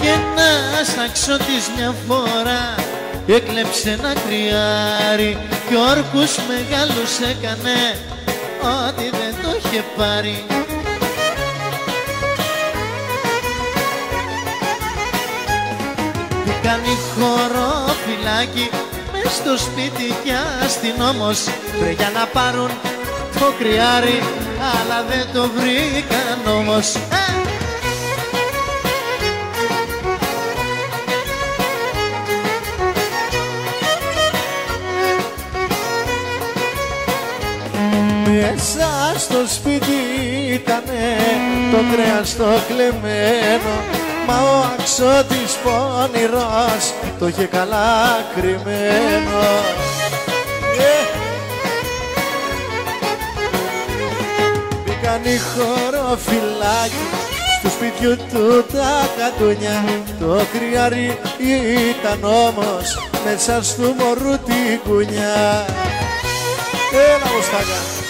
Και ένας αξιώτης μια φορά έκλεψε ένα κρυάρι κι όρκους μεγάλους έκανε ότι δεν το είχε πάρει. Τι κάνει χωροφυλάκι μες στο σπίτι κι αστυνόμος βρε για να πάρουν το κρυάρι αλλά δεν το βρήκαν όμως. Μέσα στο σπίτι ήτανε το κρέας το κλεμμένο, μα ο αξιώτης πονηρός το είχε καλά κρυμμένο. Μπήκαν οι χωροφυλάκοι στο σπίτιου του τα κατούνια, το κρυάρι ήταν όμως μέσα στο μωρού την κουνιά. Έλα Μουστάκα.